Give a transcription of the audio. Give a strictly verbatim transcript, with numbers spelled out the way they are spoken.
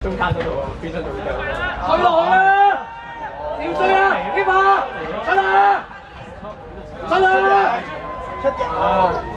中間嗰度啊，變咗做腳。 追落去啦！點追啊？基伯，出啦！出啦！ 出啊！